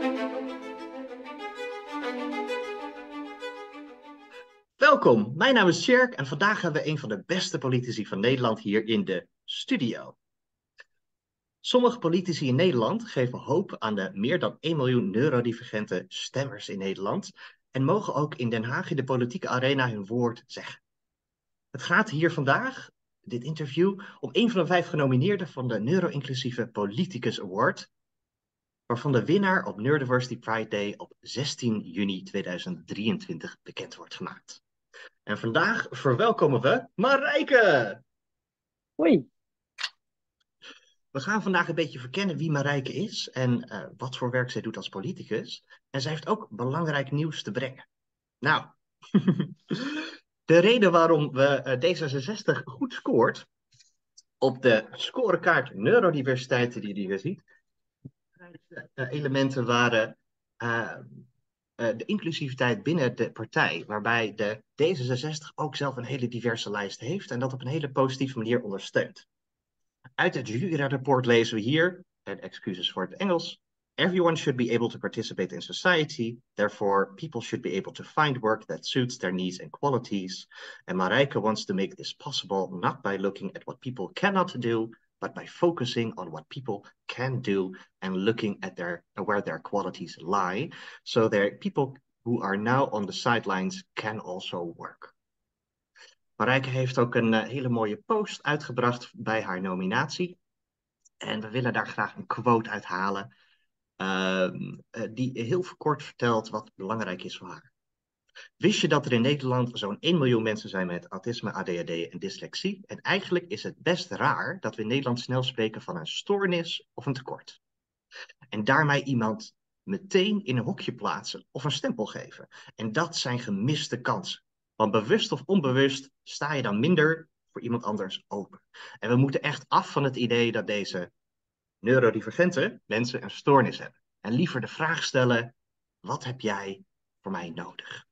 Welkom, mijn naam is Tjerk en vandaag hebben we een van de beste politici van Nederland hier in de studio. Sommige politici in Nederland geven hoop aan de meer dan 1 miljoen neurodivergente stemmers in Nederland en mogen ook in Den Haag in de politieke arena hun woord zeggen. Het gaat hier vandaag, dit interview, om een van de 5 genomineerden van de Neuro-inclusieve Politicus Award, waarvan de winnaar op Neurodiversity Pride Day op 16 juni 2023 bekend wordt gemaakt. En vandaag verwelkomen we Marijke. Hoi. We gaan vandaag een beetje verkennen wie Marijke is en wat voor werk zij doet als politicus. En zij heeft ook belangrijk nieuws te brengen. Nou, de reden waarom we D66 goed scoort op de scorekaart neurodiversiteit die je hier ziet, elementen waren de inclusiviteit binnen de partij, waarbij de D66 ook zelf een hele diverse lijst heeft en dat op een hele positieve manier ondersteunt. Uit het juryrapport lezen we hier, en excuses voor het Engels, everyone should be able to participate in society, therefore people should be able to find work that suits their needs and qualities. And Marijke wants to make this possible not by looking at what people cannot do, but by focusing on what people can do and looking at where their qualities lie, so that people who are now on the sidelines can also work. Marijke heeft ook een hele mooie post uitgebracht bij haar nominatie. En we willen daar graag een quote uit halen, die heel kort vertelt wat belangrijk is voor haar. Wist je dat er in Nederland zo'n 1 miljoen mensen zijn met autisme, ADHD en dyslexie? En eigenlijk is het best raar dat we in Nederland snel spreken van een stoornis of een tekort. En daarmee iemand meteen in een hokje plaatsen of een stempel geven. En dat zijn gemiste kansen. Want bewust of onbewust sta je dan minder voor iemand anders open. En we moeten echt af van het idee dat deze neurodivergente mensen een stoornis hebben. En liever de vraag stellen, wat heb jij voor mij nodig?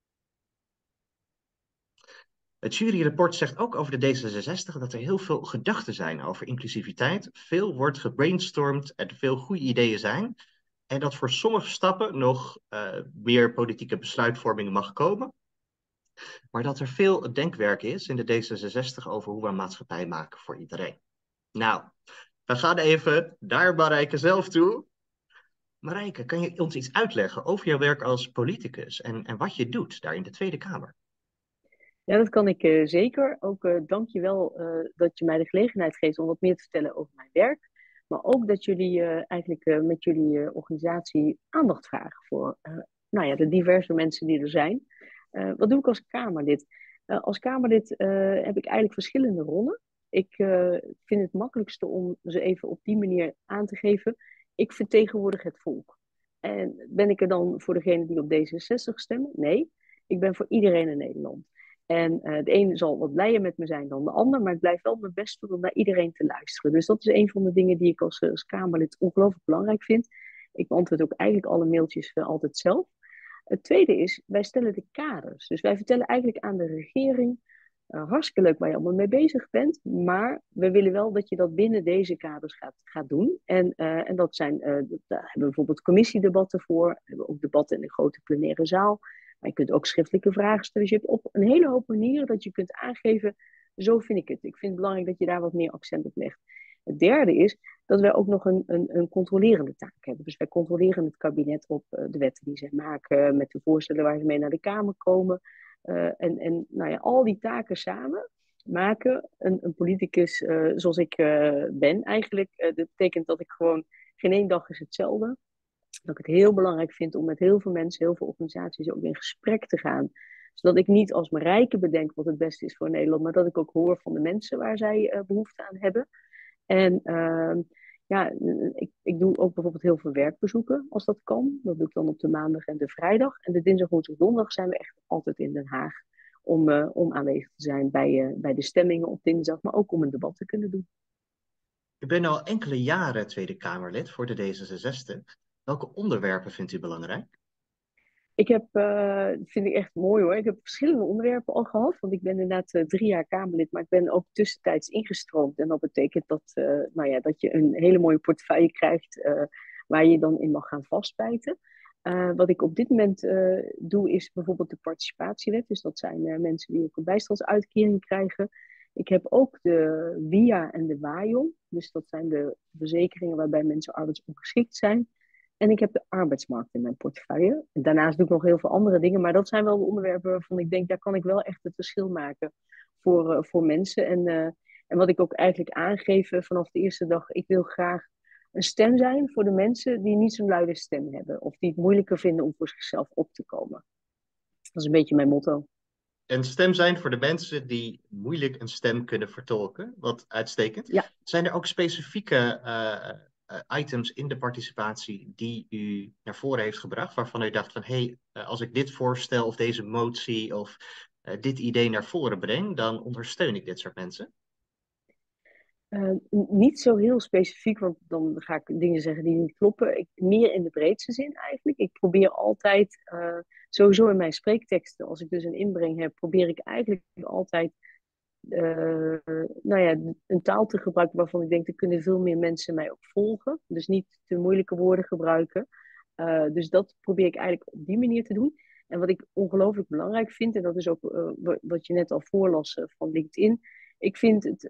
Het juryrapport zegt ook over de D66 dat er heel veel gedachten zijn over inclusiviteit. Veel wordt gebrainstormd en veel goede ideeën zijn. En dat voor sommige stappen nog meer politieke besluitvorming mag komen. Maar dat er veel denkwerk is in de D66 over hoe we een maatschappij maken voor iedereen. Nou, we gaan even naar Marijke zelf toe. Marijke, kan je ons iets uitleggen over jouw werk als politicus en wat je doet daar in de Tweede Kamer? Ja, dat kan ik zeker. Ook dank je wel dat je mij de gelegenheid geeft om wat meer te vertellen over mijn werk. Maar ook dat jullie eigenlijk met jullie organisatie aandacht vragen voor nou ja, de diverse mensen die er zijn. Wat doe ik als Kamerlid? Als Kamerlid heb ik eigenlijk verschillende rollen. Ik vind het makkelijkste om ze even op die manier aan te geven. Ik vertegenwoordig het volk. En ben ik er dan voor degene die op D66 stemmen? Nee, ik ben voor iedereen in Nederland. En de ene zal wat blijer met me zijn dan de ander, maar ik blijf wel mijn best doen om naar iedereen te luisteren. Dus dat is een van de dingen die ik als Kamerlid ongelooflijk belangrijk vind. Ik beantwoord ook eigenlijk alle mailtjes altijd zelf. Het tweede is, wij stellen de kaders. Dus wij vertellen eigenlijk aan de regering, hartstikke leuk waar je allemaal mee bezig bent, maar we willen wel dat je dat binnen deze kaders gaat doen. En dat zijn, daar hebben we bijvoorbeeld commissiedebatten voor, we hebben ook debatten in de grote plenaire zaal. Maar je kunt ook schriftelijke vragen stellen. Dus je hebt op een hele hoop manieren dat je kunt aangeven, zo vind ik het. Ik vind het belangrijk dat je daar wat meer accent op legt. Het derde is dat wij ook nog een controlerende taak hebben. Dus wij controleren het kabinet op de wetten die zij maken, met de voorstellen waar ze mee naar de Kamer komen. En nou ja, al die taken samen maken een politicus zoals ik ben eigenlijk. Dat betekent dat ik gewoon, geen één dag is hetzelfde. Dat ik het heel belangrijk vind om met heel veel mensen, heel veel organisaties ook in gesprek te gaan. Zodat ik niet als Marijke bedenk wat het beste is voor Nederland, maar dat ik ook hoor van de mensen waar zij behoefte aan hebben. En ja, ik doe ook bijvoorbeeld heel veel werkbezoeken als dat kan. Dat doe ik dan op de maandag en de vrijdag. En de dinsdag, woensdag, donderdag zijn we echt altijd in Den Haag om aanwezig te zijn bij de stemmingen op dinsdag, maar ook om een debat te kunnen doen. U bent al enkele jaren Tweede Kamerlid voor de D66. Welke onderwerpen vindt u belangrijk? Ik heb, vind ik echt mooi hoor. Ik heb verschillende onderwerpen al gehad. Want ik ben inderdaad 3 jaar Kamerlid, maar ik ben ook tussentijds ingestroomd. En dat betekent dat, nou ja, dat je een hele mooie portefeuille krijgt. waar je dan in mag gaan vastbijten. Wat ik op dit moment doe, is bijvoorbeeld de participatiewet. Dus dat zijn mensen die ook een bijstandsuitkering krijgen. Ik heb ook de WIA en de WAJON. Dus dat zijn de verzekeringen waarbij mensen arbeidsongeschikt zijn. En ik heb de arbeidsmarkt in mijn portefeuille. En daarnaast doe ik nog heel veel andere dingen. Maar dat zijn wel de onderwerpen waarvan ik denk, daar kan ik wel echt het verschil maken voor mensen. En wat ik ook eigenlijk aangeef vanaf de eerste dag, ik wil graag een stem zijn voor de mensen die niet zo'n luide stem hebben. Of die het moeilijker vinden om voor zichzelf op te komen. Dat is een beetje mijn motto. Een stem zijn voor de mensen die moeilijk een stem kunnen vertolken. Wat uitstekend. Ja, Zijn er ook specifieke items in de participatie die u naar voren heeft gebracht, waarvan u dacht van hé, als ik dit voorstel of deze motie of dit idee naar voren breng, dan ondersteun ik dit soort mensen? niet zo heel specifiek, want dan ga ik dingen zeggen die niet kloppen. Meer in de breedste zin eigenlijk. Ik probeer altijd, sowieso in mijn spreekteksten, als ik dus een inbreng heb, probeer ik eigenlijk altijd nou ja, een taal te gebruiken waarvan ik denk, er kunnen veel meer mensen mij ook volgen. Dus niet te moeilijke woorden gebruiken. Dus dat probeer ik eigenlijk op die manier te doen. En wat ik ongelooflijk belangrijk vind, en dat is ook wat je net al voorlas van LinkedIn. Ik vind het,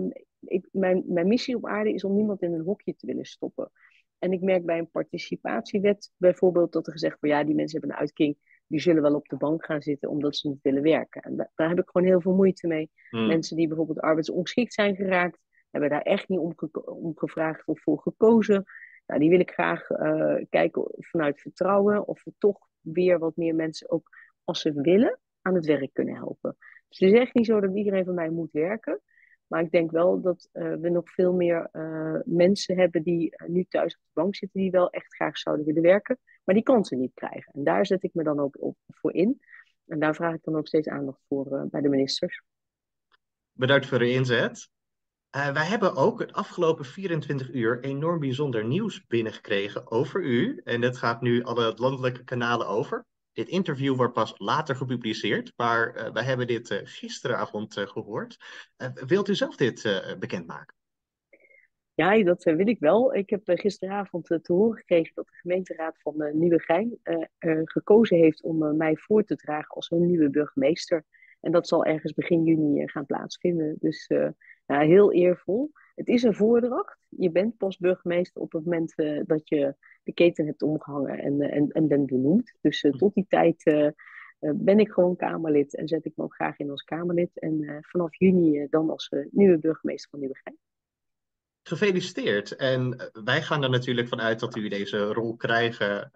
mijn missie op aarde is om niemand in een hokje te willen stoppen. En ik merk bij een participatiewet bijvoorbeeld dat er gezegd wordt, ja, die mensen hebben een uitkering, die zullen wel op de bank gaan zitten omdat ze niet willen werken. En daar heb ik gewoon heel veel moeite mee. Hmm. Mensen die bijvoorbeeld arbeidsongeschikt zijn geraakt, hebben daar echt niet om gevraagd of voor gekozen. Nou, die wil ik graag kijken vanuit vertrouwen of we toch weer wat meer mensen ook, als ze willen, aan het werk kunnen helpen. Dus het is echt niet zo dat iedereen van mij moet werken. Maar ik denk wel dat we nog veel meer mensen hebben die nu thuis op de bank zitten, die wel echt graag zouden willen werken, maar die kansen niet krijgen. En daar zet ik me dan ook voor in. En daar vraag ik dan ook steeds aandacht voor bij de ministers. Bedankt voor uw inzet. Wij hebben ook het afgelopen 24 uur enorm bijzonder nieuws binnengekregen over u. En dat gaat nu alle landelijke kanalen over. Dit interview wordt pas later gepubliceerd, maar wij hebben dit gisteravond gehoord. Wilt u zelf dit bekendmaken? Ja, dat wil ik wel. Ik heb gisteravond te horen gekregen dat de gemeenteraad van Nieuwegein gekozen heeft om mij voor te dragen als hun nieuwe burgemeester. En dat zal ergens begin juni gaan plaatsvinden. Dus nou, heel eervol. Het is een voordracht. Je bent pas burgemeester op het moment dat je de keten hebt omgehangen en bent benoemd. Dus tot die tijd ben ik gewoon Kamerlid en zet ik me ook graag in als Kamerlid. En vanaf juni dan als nieuwe burgemeester van Nieuwegein. Gefeliciteerd. En wij gaan er natuurlijk vanuit dat u deze rol krijgen.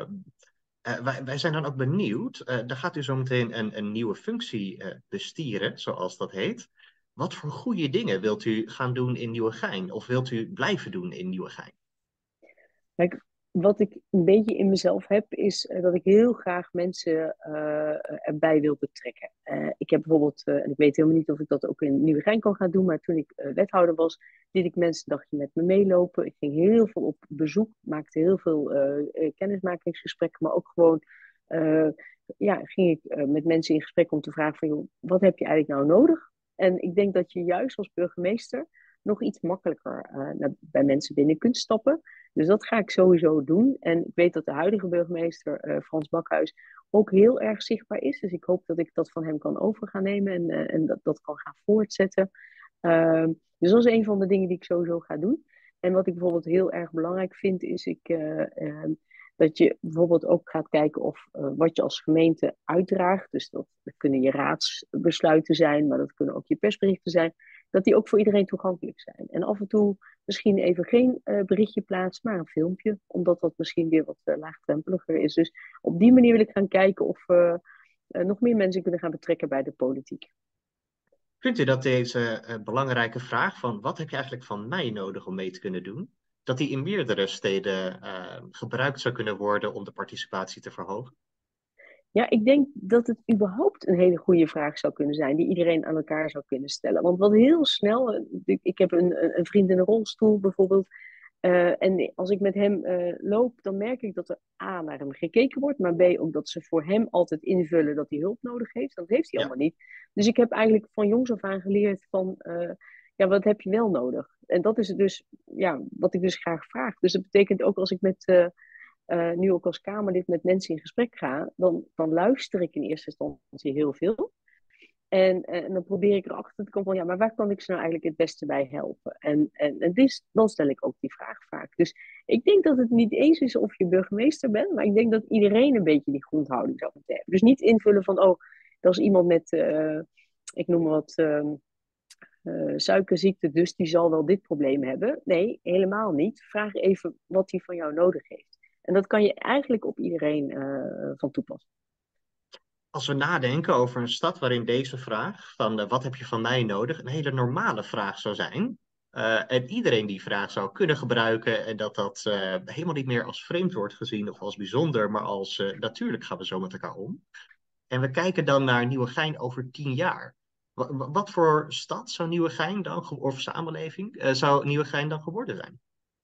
Wij zijn dan ook benieuwd. Daar gaat u zo meteen een nieuwe functie bestieren, zoals dat heet. Wat voor goede dingen wilt u gaan doen in Nieuwegein? Of wilt u blijven doen in Nieuwegein? Kijk, wat ik een beetje in mezelf heb, is dat ik heel graag mensen erbij wil betrekken. Ik heb bijvoorbeeld, en ik weet helemaal niet of ik dat ook in Nieuwegein kan gaan doen, maar toen ik wethouder was, deed ik mensen een dagje met me meelopen. Ik ging heel veel op bezoek, maakte heel veel kennismakingsgesprekken, maar ook gewoon ja, ging ik met mensen in gesprek om te vragen van, joh, wat heb je eigenlijk nou nodig? En ik denk dat je juist als burgemeester nog iets makkelijker bij mensen binnen kunt stappen. Dus dat ga ik sowieso doen. En ik weet dat de huidige burgemeester, Frans Bakhuis, ook heel erg zichtbaar is. Dus ik hoop dat ik dat van hem kan over gaan nemen en dat kan gaan voortzetten. Dus dat is een van de dingen die ik sowieso ga doen. En wat ik bijvoorbeeld heel erg belangrijk vind, is dat je bijvoorbeeld ook gaat kijken of wat je als gemeente uitdraagt. Dus dat kunnen je raadsbesluiten zijn, maar dat kunnen ook je persberichten zijn. Dat die ook voor iedereen toegankelijk zijn. En af en toe misschien even geen berichtje plaatsen, maar een filmpje. Omdat dat misschien weer wat laagdrempeliger is. Dus op die manier wil ik gaan kijken of we nog meer mensen kunnen gaan betrekken bij de politiek. Vindt u dat deze belangrijke vraag van wat heb je eigenlijk van mij nodig om mee te kunnen doen, dat die in meerdere steden gebruikt zou kunnen worden om de participatie te verhogen? Ja, ik denk dat het überhaupt een hele goede vraag zou kunnen zijn, die iedereen aan elkaar zou kunnen stellen. Want wat heel snel, ik heb een vriend in een rolstoel bijvoorbeeld, en als ik met hem loop, dan merk ik dat er A, naar hem gekeken wordt, maar B, ook dat ze voor hem altijd invullen dat hij hulp nodig heeft. Dat heeft hij Ja. allemaal niet. Dus ik heb eigenlijk van jongs af aan geleerd van, ja, wat heb je wel nodig? En dat is het dus, ja, wat ik dus graag vraag. Dus dat betekent ook als ik nu ook als Kamerlid met mensen in gesprek ga, dan luister ik in eerste instantie heel veel. En dan probeer ik erachter te komen van, ja, maar waar kan ik ze nou eigenlijk het beste bij helpen? Dan stel ik ook die vraag vaak. Dus ik denk dat het niet eens is of je burgemeester bent, maar ik denk dat iedereen een beetje die grondhouding zou moeten hebben. Dus niet invullen van, oh, dat is iemand met, ik noem maar wat, suikerziekte, dus die zal wel dit probleem hebben. Nee, helemaal niet. Vraag even wat hij van jou nodig heeft. En dat kan je eigenlijk op iedereen van toepassen. Als we nadenken over een stad waarin deze vraag van wat heb je van mij nodig een hele normale vraag zou zijn. En iedereen die vraag zou kunnen gebruiken en dat helemaal niet meer als vreemd wordt gezien of als bijzonder, maar als natuurlijk gaan we zo met elkaar om. En we kijken dan naar Nieuwegein over 10 jaar. Wat voor stad zou Nieuwegein dan, of samenleving, zou Nieuwegein dan geworden zijn?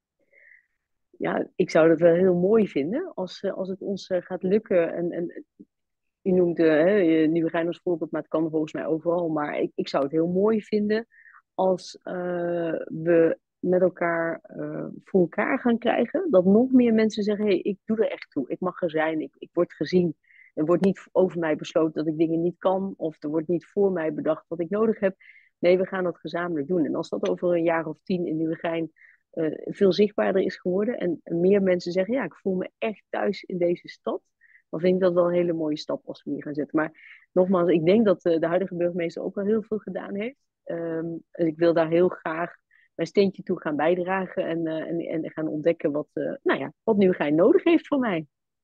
Ja, ik zou dat wel heel mooi vinden als het ons gaat lukken. En u noemt Nieuwegein als voorbeeld, maar het kan volgens mij overal. Maar ik zou het heel mooi vinden als we met elkaar voor elkaar gaan krijgen. Dat nog meer mensen zeggen, hey, ik doe er echt toe. Ik mag er zijn, ik word gezien. Er wordt niet over mij besloten dat ik dingen niet kan. Of er wordt niet voor mij bedacht wat ik nodig heb. Nee, we gaan dat gezamenlijk doen. En als dat over een jaar of 10 in Nieuwegein veel zichtbaarder is geworden. En meer mensen zeggen, ja, ik voel me echt thuis in deze stad. Dan vind ik dat wel een hele mooie stap als we hier gaan zetten. Maar nogmaals, ik denk dat de huidige burgemeester ook wel heel veel gedaan heeft. Dus ik wil daar heel graag mijn steentje toe gaan bijdragen. En gaan ontdekken nou ja, wat Nieuwegein nodig heeft van mij.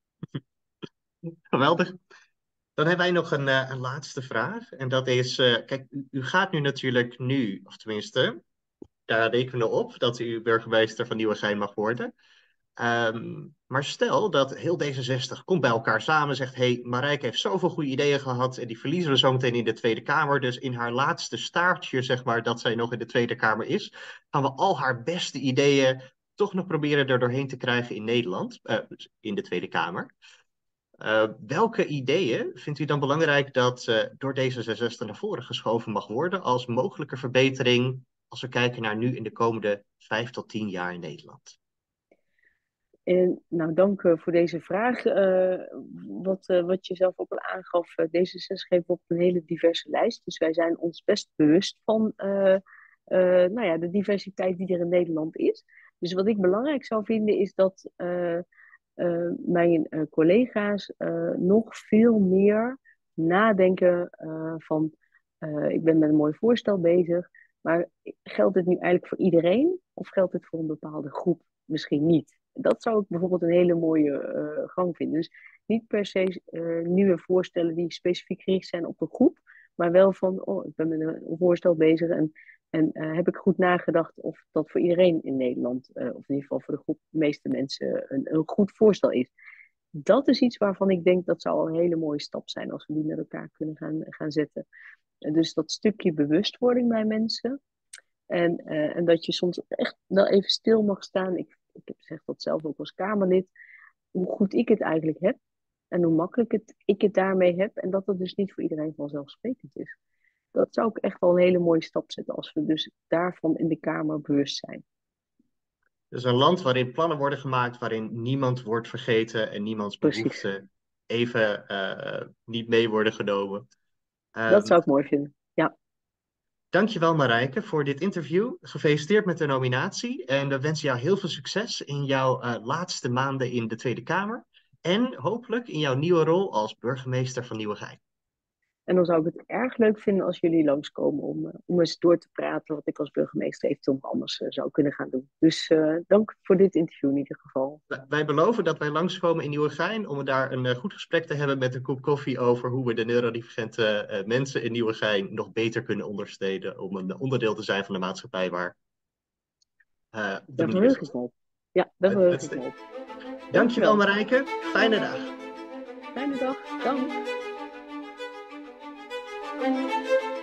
Geweldig. Dan hebben wij nog een laatste vraag. En dat is, kijk, u gaat nu natuurlijk nu, of tenminste, daar rekenen we op dat u burgemeester van Nieuwegein mag worden. Maar stel dat heel D66 komt bij elkaar samen, zegt, hey, Marijke heeft zoveel goede ideeën gehad en die verliezen we zo meteen in de Tweede Kamer. Dus in haar laatste staartje, zeg maar, dat zij nog in de Tweede Kamer is, gaan we al haar beste ideeën toch nog proberen er doorheen te krijgen in Nederland, dus in de Tweede Kamer. Welke ideeën vindt u dan belangrijk dat door D66 naar voren geschoven mag worden als mogelijke verbetering als we kijken naar nu in de komende 5 tot 10 jaar in Nederland? En nou, dank voor deze vraag. Wat je zelf ook al aangaf, D66 heeft op een hele diverse lijst. Dus wij zijn ons best bewust van nou ja, de diversiteit die er in Nederland is. Dus wat ik belangrijk zou vinden is dat mijn collega's nog veel meer nadenken van ik ben met een mooi voorstel bezig, maar geldt het nu eigenlijk voor iedereen of geldt het voor een bepaalde groep misschien niet? Dat zou ik bijvoorbeeld een hele mooie gang vinden. Dus niet per se nieuwe voorstellen die specifiek gericht zijn op een groep, maar wel van, oh, ik ben met een voorstel bezig en heb ik goed nagedacht of dat voor iedereen in Nederland, of in ieder geval voor de groep, de meeste mensen, een goed voorstel is. Dat is iets waarvan ik denk dat zou al een hele mooie stap zijn als we die met elkaar kunnen gaan zetten. En dus dat stukje bewustwording bij mensen. En dat je soms echt wel even stil mag staan. Ik zeg dat zelf ook als Kamerlid. Hoe goed ik het eigenlijk heb. En hoe makkelijk ik het daarmee heb. En dat dat dus niet voor iedereen vanzelfsprekend is. Dat zou ik echt wel een hele mooie stap zetten. Als we dus daarvan in de Kamer bewust zijn. Dus een land waarin plannen worden gemaakt, waarin niemand wordt vergeten en niemands Precies. behoeften even niet mee worden genomen. Dat zou ik mooi vinden. Ja. Dankjewel Marijke voor dit interview. Gefeliciteerd met de nominatie en we wensen jou heel veel succes in jouw laatste maanden in de Tweede Kamer. En hopelijk in jouw nieuwe rol als burgemeester van Nieuwegein. En dan zou ik het erg leuk vinden als jullie langskomen om eens door te praten wat ik als burgemeester eventueel nog anders zou kunnen gaan doen. Dus dank voor dit interview in ieder geval. Wij beloven dat wij langskomen in Nieuwegein om daar een goed gesprek te hebben met een kop koffie over hoe we de neurodivergente mensen in Nieuwegein nog beter kunnen ondersteunen om een onderdeel te zijn van de maatschappij waar op de Daar manier verheug zoals ik me op. Ja, daar verheug ik me op. Dankjewel Dankjewel. Marijke, fijne dag. Fijne dag. Dank.